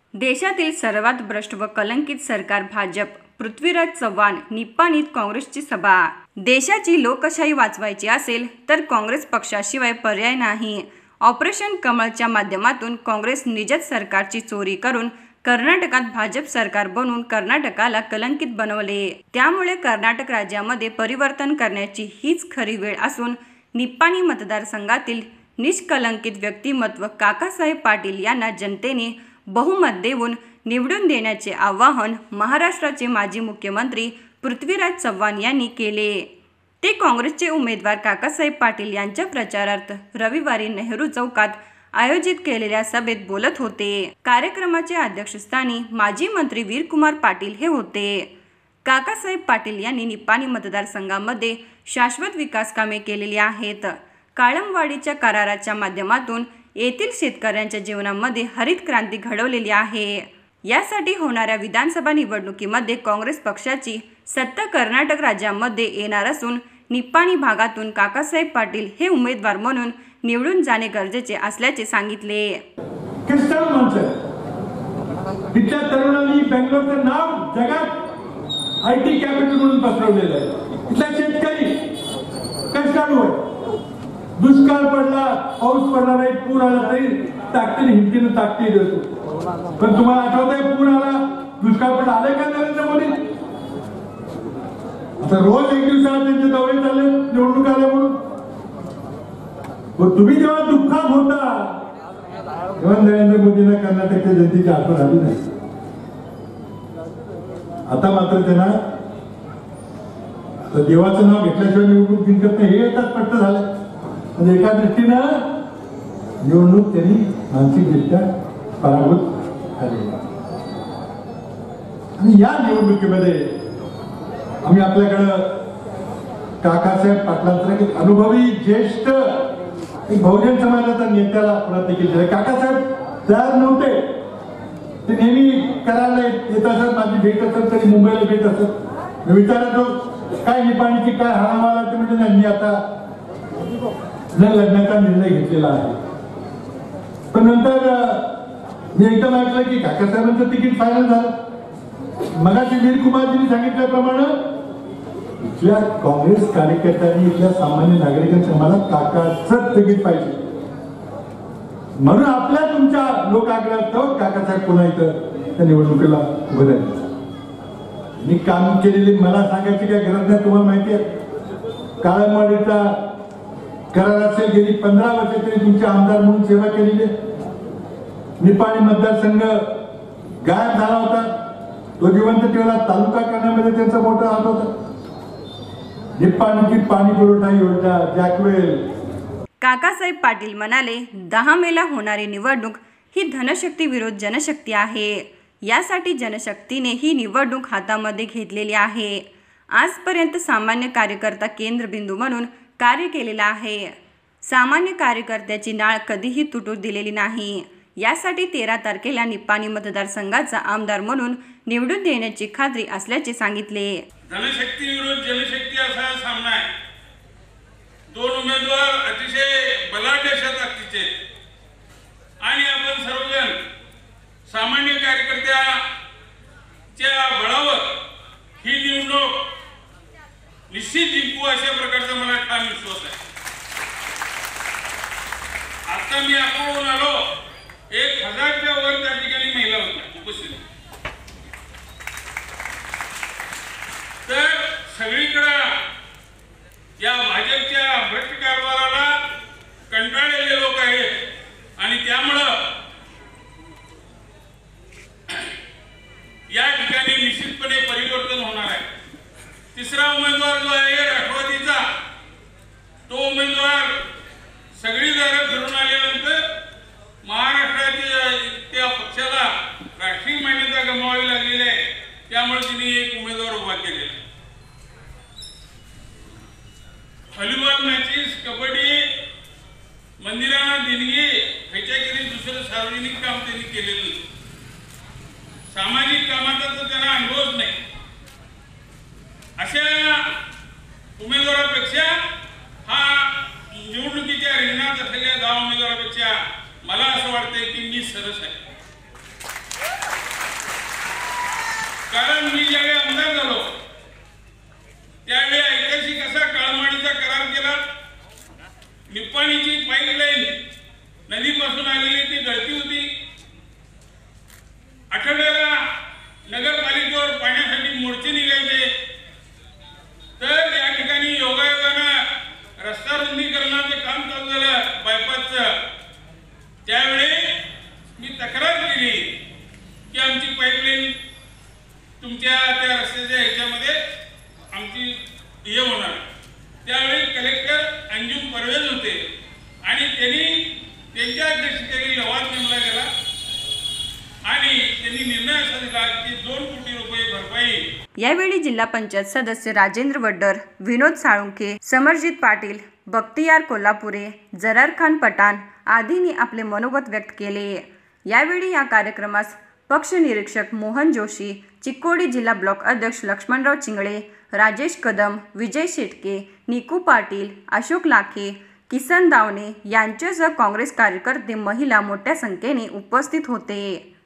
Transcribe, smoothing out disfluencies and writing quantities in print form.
देशातील सर्वात भ्रष्ट व कलंकित सरकार भाजप. पृथ्वीराज चव्हाण निप्पाणीत काँग्रेसची सभा. देशाची लोकशाही वाचवायची असेल तर काँग्रेस पक्षाशिवाय पर्याय नाही. ऑपरेशन कमळच्या माध्यमातून काँग्रेस निजत सरकारची चोरी करून कर्नाटकात भाजप सरकार बनवून कर्नाटकाला कलंकित बनवले. त्यामुळे कर्नाटक राज्यामध्ये परिवर्तन करण्याची हीच खरी वेळ असून निप्पाणी मतदारसंघातील निष्कलंकित व्यक्तिमत्व काकासाहेब पाटील यांना जनतेने बहुमत देऊन निवडून देण्याचे आवाहन महाराष्ट्राचे माजी मुख्यमंत्री पृथ्वीराज चव्हाण यांनी केले. ते काँग्रेसचे उमेदवार काकासाहेब पाटील यांच्या प्रचारार्थ रविवारी नेहरू चौकात आयोजित केलेल्या सभेत बोलत होते. कार्यक्रमाच्या अध्यक्षस्थानी माजी मंत्री वीरकुमार पाटील हे होते. काकासाहेब पाटील यांनी निप्पाणी मतदारसंघामध्ये शाश्वत विकास कामे केलेली आहेत. काळमवाडीच्या कराराच्या माध्यमातून येथील शेतकऱ्यांच्या जीवनामध्ये हरित क्रांती घडवलेली आहे. यासाठी होणाऱ्या विधानसभा निवडणुकीमध्ये काँग्रेस पक्षाची सत्ता कर्नाटक राज्यामध्ये येणार असून निप्पाणी भागातून काकासाहेब पाटील हे उमेदवार म्हणून निवडून जाणे गरजेचे असल्याचे सांगितले. तिथल्या तरुणांनी बेंगलोरचं नाव जगात आयटी कॅपिटल म्हणून पसरवलेलं आहे. इथला शेतकरी कष्टाळू आहे. दुष्काळ पडला, पाऊस पडला नाही, पूर आला तरी ताकदीने हिमतीने ताकदी देतो. पण तुम्हाला आठवतंय पूर आला, दुष्काळ पडला, आले का नरेंद्र मोदी? आता रोज एक दिवसात त्यांचे दौरे चालले निवडणूक आल्या म्हणून. तुम्ही जेव्हा दुःखात होता तेव्हा नरेंद्र मोदींना कर्नाटकच्या जनतेची आठवण आली नाही. आता मात्र त्यांना देवाचं नाव घेतल्याशिवाय निवडणूक जिंकत नाही हे एका स्पष्ट झालं. म्हणजे एका दृष्टीनं निवडणूक त्यांनी मानसिकदृष्ट्या पराभूत झाली. आणि या निवडणुकीमध्ये आम्ही आपल्याकडं काकासाहेब पाटलांचा एक अनुभवी ज्येष्ठ एक बहुजन समाजाचा नेत्याला प्रयत्न केले. काकासाहेब तयार नव्हते. ते नेहमी करायला येत असत. माझी भेट असत तरी मुंबईला भेट असत. मी विचारतो काय निपाणीची काय हाणामाला ते म्हणजे नाही, मी आता न लढण्याचा निर्णय घेतलेला आहे. पण नंतर मी एकदम ऐकलं की काकासाहेबांचं तिकीट फायनल झालं. मगाशी वीरकुमारजींनी सांगितल्याप्रमाणे इथल्या काँग्रेस कार्यकर्त्यांनी इथल्या सामान्य नागरिकांच्या मला काकाच तिकीट पाहिजे म्हणून आपल्या तुमच्या लोक आग्रहास्तव काकासाहेब पुन्हा इथं त्या निवडणुकीला उभे राहिले. मी काम केलेली मला सांगायची काय गरज नाही. तुम्हाला माहिती आहे काळमवाडीचा करार असेल, गेली 15 वर्ष तरी तुमचे आमदार म्हणून सेवा केलेली. निप्पाणी मतदारसंघ गायब झाला होता. तो जिवंत ठेवला. तालुका करण्यामध्ये त्यांचा मोठा हात होता. निप्पाणीची पाणी पुरवठा योजना जॅकवेल. काकासाहेब पाटील म्हणाले, 10 मेला होणारी निवडणूक ही धनशक्ती विरोध जनशक्ती आहे. यासाठी जनशक्तीने ही निवडणूक हातामध्ये घेतलेली आहे. आजपर्यंत सामान्य कार्यकर्ता केंद्रबिंदू म्हणून कार्य केलेला आहे. सामान्य कार्यकर्त्याची नाळ कधीही तुटू दिलेली नाही. यासाठी 13 तारखेला निप्पाणी मतदारसंघाचा आमदार म्हणून निवडून देण्याची खात्री असल्याचे सांगितले. धनशक्ती विरोध जनशक्ती असा सामना आहे. दोन उमेदवार अतिशय बलाढ्य ताकदीचे आणि आपण सर्वजण सामान्य कार्यकर्त्याच्या बळावर ही निवडणूक निश्चित जिंकू अशा प्रकारचा मला ठाम विश्वास आहे. आता मी अकोल्याहून आलो. 1000च्या वर त्या ठिकाणी महिला होत्या उपस्थित. तर सगळीकडे या भाजपच्या भ्रष्ट कारभाराला कंटाळलेले लोक आहेत आणि त्यामुळं या ठिकाणी निश्चितपणे परिवर्तन होणार आहे. तिसरा उमेदवार जो आहे राष्ट्रवादीचा, तो उमेदवार सगळी दारं फिरून आल्यानंतर महाराष्ट्राच्या त्या पक्षाला राष्ट्रीय मान्यता गमवावी लागलेली आहे. त्यामुळे तिने एक उमेदवार उभा केलेला. व्हॉलीबॉल मॅचेस, कबड्डी, मंदिरांना देणगी ह्याच्याखेरीज दुसरं सार्वजनिक काम त्यांनी केलेलं. सामाजिक कामाचा तर त्यांना अनुभवच नाही. अशा उमेदवारापेक्षा हा निवडणुकीच्या रिंगणात असलेल्या 10 उमेदवारापेक्षा मला असं वाटतंय की मी सरस आहे. कारण मी ज्यावेळी आमदार झालो त्यावेळी ऐतिहासिक असा काळमाडीचा करार केला. निप्पाणीची पाईपलाईन नदीपासून आलेली ती गळती होती. आठवड्याला नगरपालिकेवर पाण्यासाठी मोर्चे निघायचे. तर या ठिकाणी योगायोगानं रस्ता रुंदीकरणाचं काम चालू झालं बायपासचं. त्यावेळी मी तक्रार केली की आमची पाईपलाईन तुमच्या त्या रस्त्याच्या ह्याच्यामध्ये आमची हे होणार. त्यावेळी कलेक्टर अंजुम परवेज होते आणि त्यांनी त्यांच्या अध्यक्षतेखाली लवाद नेमला गेला आणि त्यांनी निर्णय असा दिला की 2 कोटी रुपये भरपाई. यावेळी जिल्हा पंचायत सदस्य राजेंद्र वड्डर, विनोद साळुंखे, समरजित पाटील, बख्तियार कोल्हापुरे, जरार खान पठाण आदींनी आपले मनोगत व्यक्त केले. यावेळी या कार्यक्रमास पक्ष निरीक्षक मोहन जोशी, चिक्कोडी जिल्हा ब्लॉक अध्यक्ष लक्ष्मणराव चिंगळे, राजेश कदम, विजय शेटके, निकू पाटील, अशोक लाखे, किसन दावणे यांच्यासह काँग्रेस कार्यकर्ते, महिला मोठ्या संख्येने उपस्थित होते.